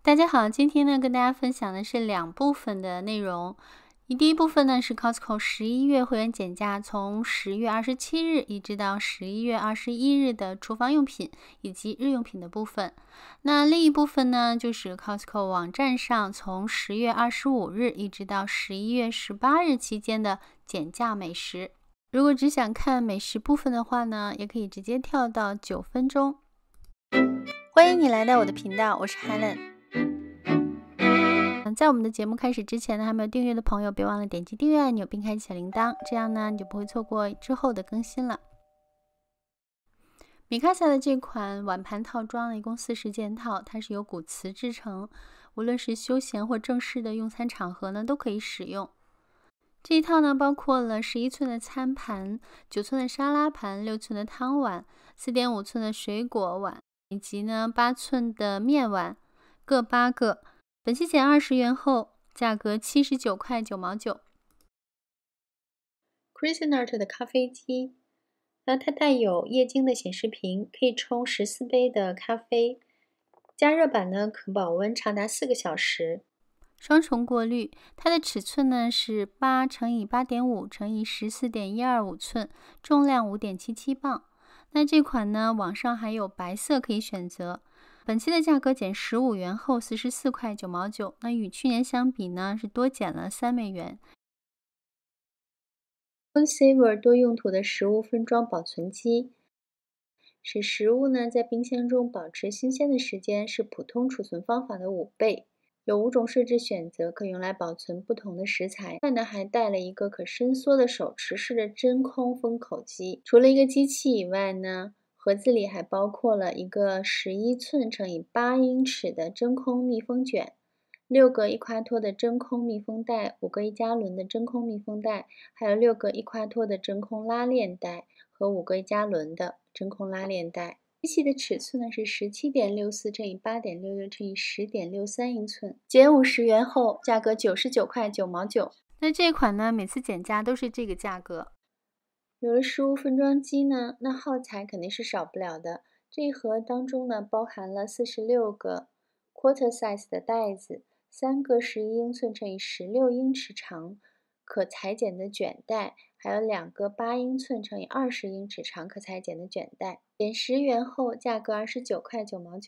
大家好，今天呢跟大家分享的是2部分的内容。第一部分呢是 Costco 11月会员减价，从10月27日一直到11月21日的厨房用品以及日用品的部分。那另一部分呢就是 Costco 网站上从10月25日一直到11月18日期间的减价美食。如果只想看美食部分的话呢，也可以直接跳到9分钟。欢迎你来到我的频道，我是 Helen。在我们的节目开始之前呢，还没有订阅的朋友别忘了点击订阅按钮并开启小铃铛，这样呢你就不会错过之后的更新了。米卡萨的这款碗盘套装呢，一共40件套，它是由骨瓷制成，无论是休闲或正式的用餐场合呢都可以使用。这一套呢包括了11寸的餐盘、9寸的沙拉盘、6寸的汤碗、4.5寸的水果碗，以及呢8寸的面碗，各8个。本期减20元后，价格79块9毛9。Cuisinart 的咖啡机，那它带有液晶的显示屏，可以冲14杯的咖啡。加热版呢可保温长达4个小时。双重过滤，它的尺寸呢是8乘以8.5乘以14.125寸，重量5.77磅。那这款呢，网上还有白色可以选择。本期的价格减15元后44块9毛9，那与去年相比呢，是多减了3美元。Saver 多用途的食物分装保存机，使食物呢在冰箱中保持新鲜的时间是普通储存方法的5倍。有5种设置选择，可用来保存不同的食材。另外呢，还带了一个可伸缩的手持式的真空封口机。除了一个机器以外呢，盒子里还包括了一个11寸乘以8英尺的真空密封卷，6个1夸脱的真空密封袋，5个1加仑的真空密封袋，还有6个1夸脱的真空拉链袋和5个1加仑的真空拉链袋。机器的尺寸呢是17.64乘以8.66乘以10.63英寸，减50元后价格99块9毛9。那这款呢每次减价都是这个价格。有了食物分装机呢，那耗材肯定是少不了的。这一盒当中呢，包含了46个 quarter size 的袋子，3个11英寸乘以16英尺长可裁剪的卷袋，还有2个8英寸乘以20英尺长可裁剪的卷袋。减10元后，价格29块9毛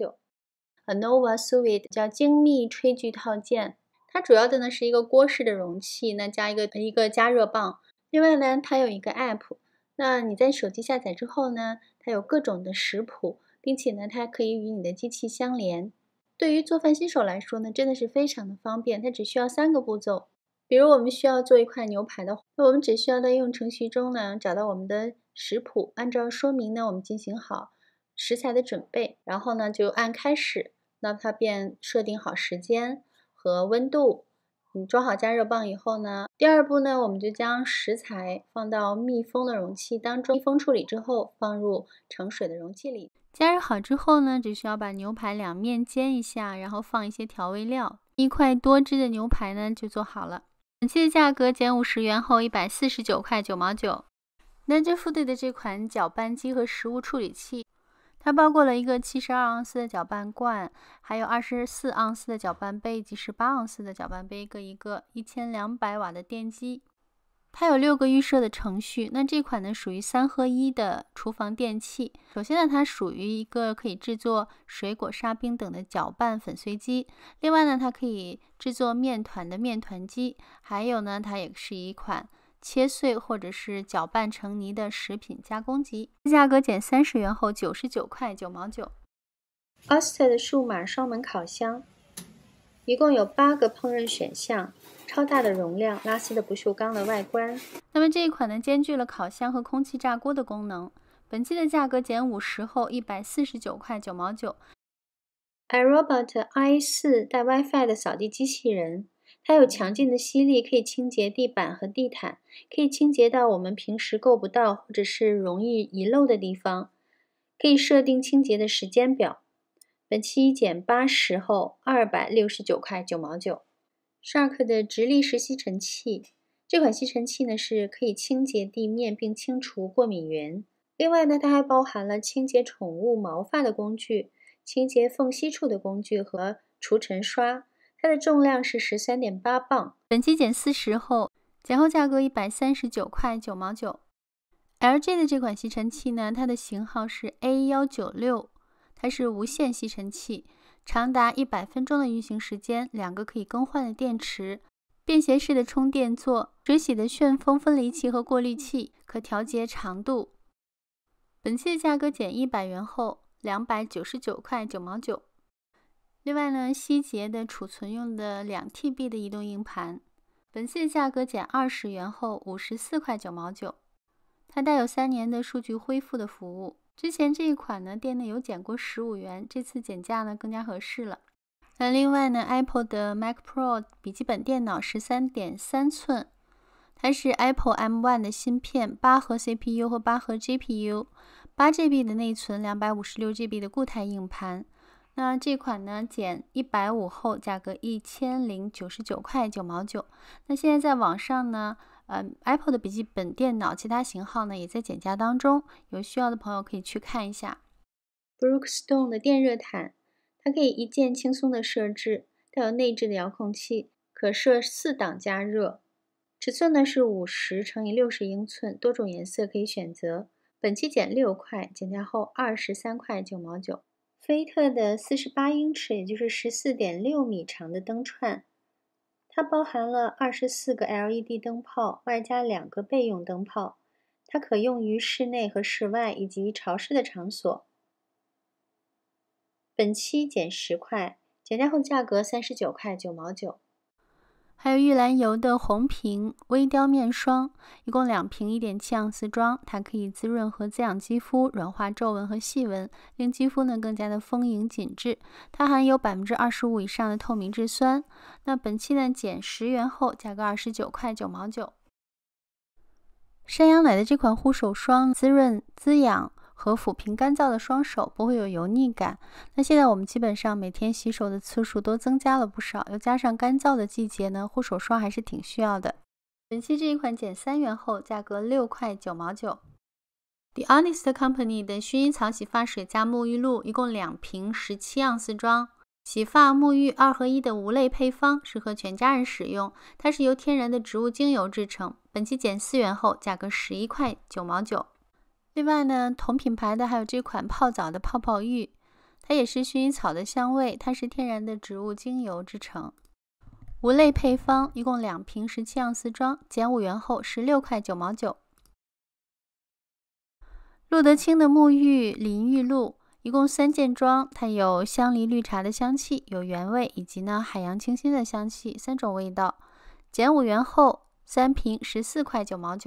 9。Anova Sous Vide 叫精密炊具套件，它主要的呢是一个锅式的容器，那加一个加热棒。另外呢，它有一个 App， 那你在手机下载之后呢，它有各种的食谱，并且呢，它可以与你的机器相连。对于做饭新手来说呢，真的是非常的方便，它只需要3个步骤。比如我们需要做一块牛排的话，那我们只需要在应用程序中呢，找到我们的食谱，按照说明呢，我们进行好食材的准备，然后呢，就按开始，那它便设定好时间和温度。你装好加热棒以后呢，第2步呢，我们就将食材放到密封的容器当中，密封处理之后放入盛水的容器里。加热好之后呢，只需要把牛排2面煎一下，然后放一些调味料，一块多汁的牛排呢就做好了。本期的价格减50元后149块9毛9。Naturefood的这款搅拌机和食物处理器，它包括了一个72盎司的搅拌罐，还有24盎司的搅拌杯以及18盎司的搅拌杯各一个，1200瓦的电机。它有6个预设的程序，那这款呢属于3合1的厨房电器。首先呢，它属于一个可以制作水果、沙冰等的搅拌粉碎机。另外呢，它可以制作面团的面团机。还有呢，它也是一款切碎或者是搅拌成泥的食品加工机。价格减30元后99块9毛9。Oster 的数码双门烤箱，一共有8个烹饪选项，超大的容量，拉丝的不锈钢的外观。那么这一款呢，兼具了烤箱和空气炸锅的功能。本期的价格减50后149块9毛9。iRobot i4 带 WiFi 的扫地机器人，它有强劲的吸力，可以清洁地板和地毯，可以清洁到我们平时够不到或者是容易遗漏的地方。可以设定清洁的时间表。本期减80后269块9毛9。Shark 的直立式吸尘器，这款吸尘器呢是可以清洁地面并清除过敏源。另外呢，它还包含了清洁宠物毛发的工具、清洁缝隙处的工具和除尘刷，它的重量是13.8磅。 本期减40后，减后价格139块9毛9。LG 的这款吸尘器呢，它的型号是 A196， 它是无线吸尘器，长达100分钟的运行时间，2个可以更换的电池，便携式的充电座，水洗的旋风分离器和过滤器，可调节长度。本期的价格减100元后，299块9毛9。另外呢，希捷的储存用的2TB 的移动硬盘，本期的价格减20元后54块9毛9。它带有3年的数据恢复的服务。之前这一款呢，店内有减过15元，这次减价呢更加合适了。那另外呢 ，Apple 的 Mac Pro 笔记本电脑13.3寸，它是 Apple M1 的芯片，8核 CPU 和8核 GPU，8GB 的内存，256GB 的固态硬盘。那这款呢，减150后，价格1099块9毛9。那现在在网上呢，Apple 的笔记本电脑其他型号呢也在减价当中，有需要的朋友可以去看一下。 Brookstone 的电热毯，它可以一键轻松的设置，带有内置的遥控器，可设4档加热。尺寸呢是50×60英寸，多种颜色可以选择。本期减6块，减价后23块9毛9。菲特的48英尺，也就是14.6米长的灯串，它包含了24个 LED 灯泡，外加2个备用灯泡，它可用于室内和室外以及潮湿的场所。本期减10块，减价后价格39块9毛9。 还有玉兰油的红瓶微雕面霜，一共2瓶1.7盎司装，它可以滋润和滋养肌肤，软化皱纹和细纹，令肌肤呢更加的丰盈紧致。它含有25%以上的透明质酸。那本期呢减10元后，价格29块9毛9。山羊奶的这款护手霜，滋润、滋养和抚平干燥的双手，不会有油腻感。那现在我们基本上每天洗手的次数都增加了不少，又加上干燥的季节呢，护手霜还是挺需要的。本期这一款减3元后，价格6块9毛9。The Honest Company 的薰衣草洗发水加沐浴露，一共2瓶17盎司装，洗发沐浴2合1的无类配方，适合全家人使用。它是由天然的植物精油制成。本期减4元后，价格11块9毛9。另外呢，同品牌的还有这款泡澡的泡泡浴，它也是薰衣草的香味，它是天然的植物精油制成，无类配方，一共2瓶17盎司装，减5元后16块9毛9。路德清的沐浴淋浴露，一共3件装，它有香梨绿茶的香气，有原味以及呢海洋清新的香气，3种味道，减5元后3瓶14块9毛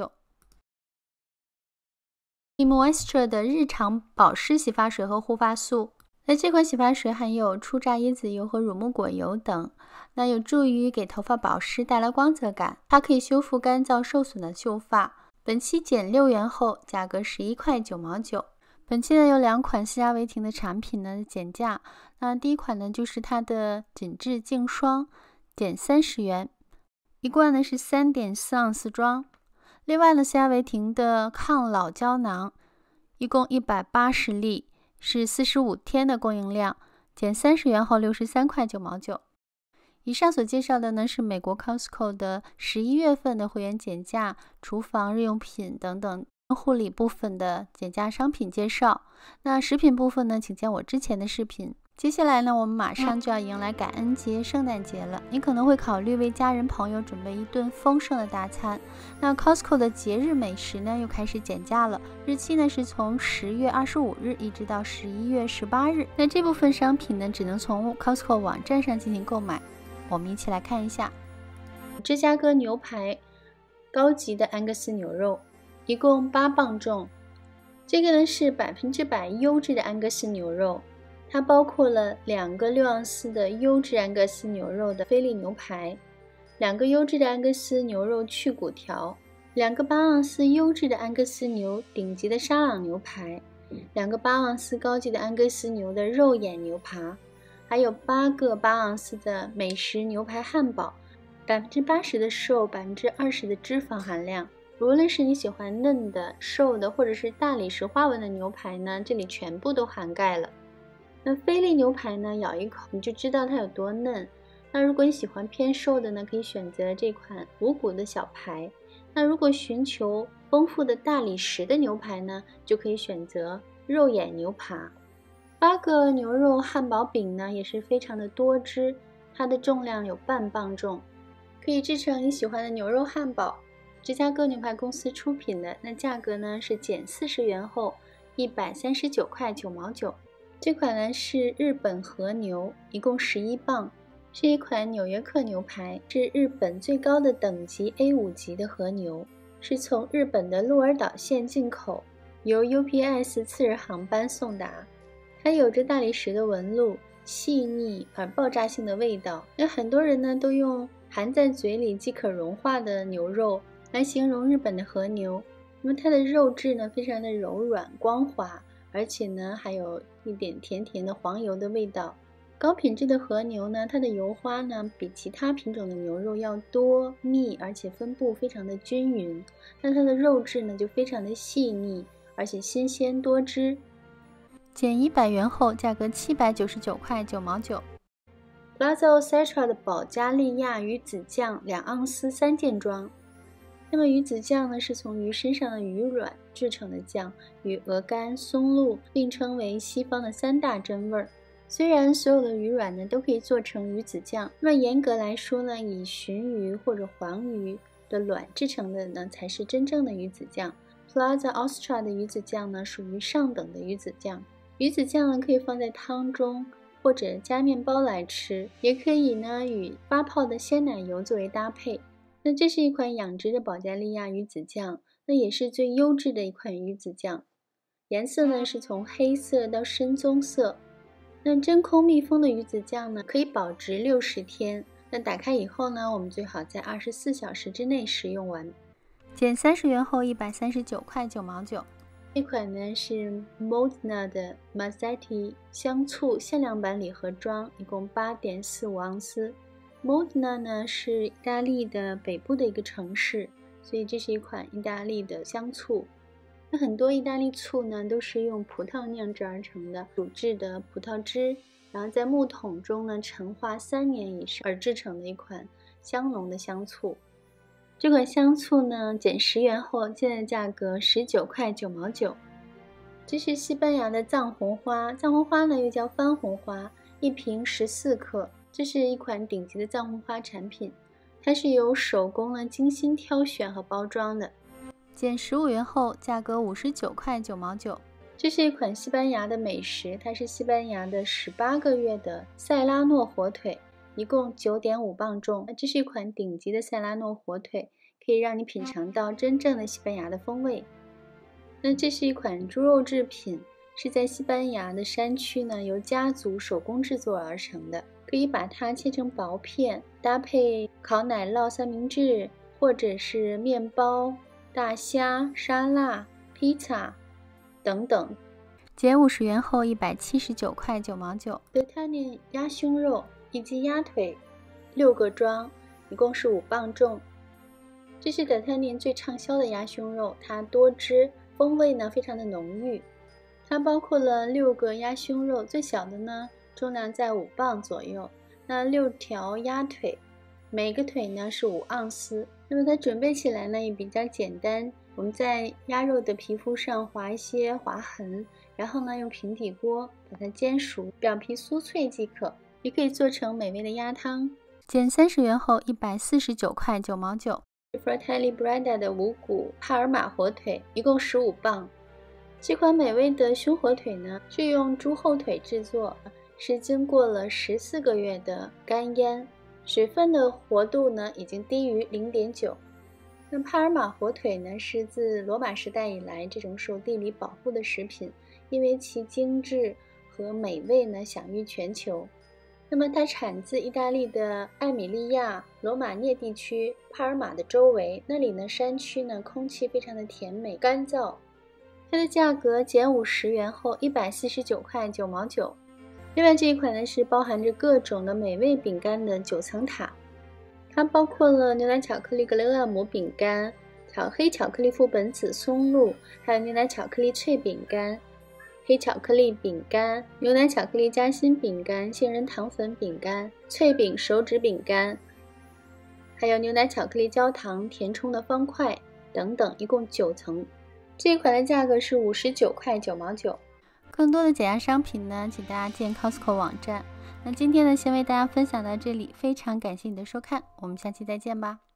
9。Moisture 的日常保湿洗发水和护发素，那这款洗发水含有初榨椰子油和乳木果油等，那有助于给头发保湿，带来光泽感。它可以修复干燥受损的秀发。本期减6元后，价格11块9毛9。本期呢有2款思佳唯婷的产品呢减价。那第一款呢就是它的紧致净霜，减30元，一罐呢是3.4盎司装。另外呢，思佳唯婷的抗老胶囊，一共180粒，是45天的供应量，减30元后63块9毛9。以上所介绍的呢是美国 Costco 的11月份的会员减价、厨房日用品等等护理部分的减价商品介绍。那食品部分呢，请见我之前的视频。接下来呢，我们马上就要迎来感恩节、圣诞节了，你可能会考虑为家人朋友准备一顿丰盛的大餐。那 Costco 的节日美食呢又开始减价了，日期呢是从10月25日一直到11月18日。那这部分商品呢只能从 Costco 网站上进行购买。我们一起来看一下。 芝加哥牛排，高级的安格斯牛肉，一共8磅重。这个呢是100%优质的安格斯牛肉。它包括了2个6盎司的优质安格斯牛肉的菲力牛排，2个优质的安格斯牛肉去骨条，2个8盎司优质的安格斯牛顶级的沙朗牛排，2个8盎司高级的安格斯牛的肉眼牛扒，还有8个8盎司的美食牛排汉堡，80%的瘦，20%的脂肪含量。无论是你喜欢嫩的、瘦的，或者是大理石花纹的牛排呢，这里全部都涵盖了。 那菲力牛排呢，咬一口你就知道它有多嫩。那如果你喜欢偏瘦的呢，可以选择这款无骨的小排。那如果寻求丰富的大理石的牛排呢，就可以选择肉眼牛扒。8个牛肉汉堡饼呢，也是非常的多汁，它的重量有半磅重，可以制成你喜欢的牛肉汉堡。芝加哥牛排公司出品的，那价格呢是减40元后139块9毛9。这款呢是日本和牛，一共11磅，是一款纽约客牛排，是日本最高的等级 A5 级的和牛，是从日本的鹿儿岛县进口，由 UPS 次日航班送达。它有着大理石的纹路，细腻而爆炸性的味道。那很多人呢都用含在嘴里即可融化的牛肉来形容日本的和牛。那么它的肉质呢非常的柔软光滑，而且呢还有一点甜甜的黄油的味道。高品质的和牛呢，它的油花呢比其他品种的牛肉要多密，而且分布非常的均匀。那它的肉质呢就非常的细腻，而且新鲜多汁。 减100元后价格799块9毛9。 Plaza Osetra 的保加利亚鱼子酱2盎司3件装。那么鱼子酱呢是从鱼身上的鱼卵制成的酱，与鹅肝、松露并称为西方的3大真味儿。虽然所有的鱼卵呢都可以做成鱼子酱，那么严格来说呢，以鲟鱼或者黄鱼的卵制成的呢才是真正的鱼子酱。Plaza Osetra 的鱼子酱呢属于上等的鱼子酱。鱼子酱呢可以放在汤中，或者加面包来吃，也可以呢与发泡的鲜奶油作为搭配。那这是一款养殖的保加利亚鱼子酱，那也是最优质的一款鱼子酱。颜色呢是从黑色到深棕色。那真空密封的鱼子酱呢可以保值60天。那打开以后呢，我们最好在24小时之内食用完。 减30元后139块9毛9。 这款呢是 Modena 的 Mazzetti 香醋限量版礼盒装，一共8.45盎司。Modena 呢是意大利的北部的一个城市，所以这是一款意大利的香醋。那很多意大利醋呢都是用葡萄酿制而成的，煮制的葡萄汁，然后在木桶中呢陈化3年以上而制成的一款香浓的香醋。这款香醋呢减10元后现在价格19块9毛9。这是西班牙的藏红花，藏红花呢又叫番红花，一瓶14克。这是一款顶级的藏红花产品，它是由手工呢精心挑选和包装的。 减15元后价格59块9毛9。 这是一款西班牙的美食，它是西班牙的18个月的塞拉诺火腿，一共9.5磅重。这是一款顶级的塞拉诺火腿，可以让你品尝到真正的西班牙的风味。那这是一款猪肉制品，是在西班牙的山区呢由家族手工制作而成的，可以把它切成薄片，搭配烤奶酪三明治，或者是面包、大虾、沙拉、披萨等等。 减50元后179块9毛9。 德泰涅鸭胸肉以及鸭腿6个装，一共是5磅重。这是德泰涅最畅销的鸭胸肉，它多汁，风味呢非常的浓郁。它包括了6个鸭胸肉，最小的呢重量在5磅左右。那6条鸭腿，每个腿呢是5盎司。那么它准备起来呢也比较简单，我们在鸭肉的皮肤上划一些划痕，然后呢用平底锅把它煎熟，表皮酥脆即可。也可以做成美味的鸭汤。 减30元后149块9毛9。 Fratelli Breda 的无骨帕尔马火腿，一共15磅。这款美味的胸火腿呢是用猪后腿制作，是经过了14个月的干腌，水分的活度呢已经低于 0.9。那帕尔马火腿呢是自罗马时代以来这种受地理保护的食品，因为其精致和美味呢享誉全球。那么它产自意大利的艾米利亚罗马涅地区帕尔马的周围，那里呢山区呢空气非常的甜美干燥。它的价格减50元后149块9毛9。另外这一款呢是包含着各种的美味饼干的9层塔，它包括了牛奶巧克力格雷厄姆饼干、黑巧克力副本子松露，还有牛奶巧克力脆饼干、 黑巧克力饼干、牛奶巧克力夹心饼干、杏仁糖粉饼干、脆饼手指饼干，还有牛奶巧克力焦糖填充的方块等等，一共9层。这一款的价格是59块9毛9。 更多的减压商品呢，请大家见 Costco 网站。那今天呢，先为大家分享到这里，非常感谢你的收看，我们下期再见吧。